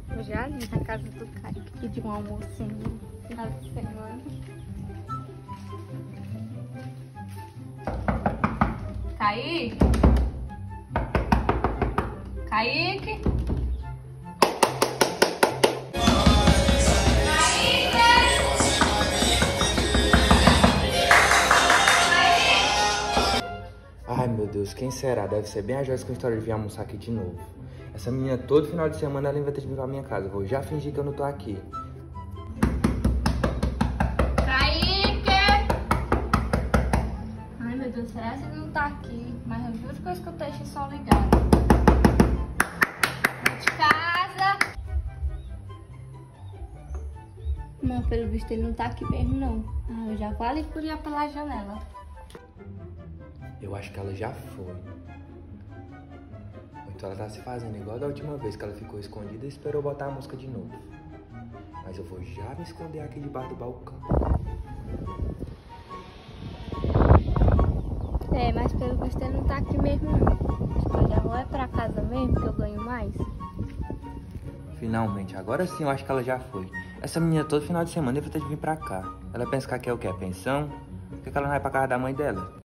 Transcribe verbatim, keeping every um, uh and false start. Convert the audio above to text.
Hoje é ali na casa do Caio, que pediu um almocinho no final de semana. Kaique? Kaique? Ai, meu Deus, quem será? Deve ser bem a Joyce com a história de vir almoçar aqui de novo. Essa menina, todo final de semana, ela inventa de vir pra minha casa. Vou já fingir que eu não tô aqui. Kaique! Ai, meu Deus, será que ele não tá aqui? Mas eu juro que eu escutei esse som ligado. Vou de casa! Mas pelo visto ele não tá aqui mesmo, não. Ah, eu já vou ali curiar pela janela. Eu acho que ela já foi. Ou então ela tá se fazendo igual da última vez que ela ficou escondida e esperou botar a música de novo. Mas eu vou já me esconder aqui debaixo do balcão. É, mas pelo visto ele não tá aqui mesmo, não. Acho que eu já vou é pra casa mesmo, que eu ganho mais. Finalmente, agora sim eu acho que ela já foi. Essa menina todo final de semana deve ter de vir pra cá. Ela pensa que aqui é o quê? Pensão? Por que ela não vai pra casa da mãe dela?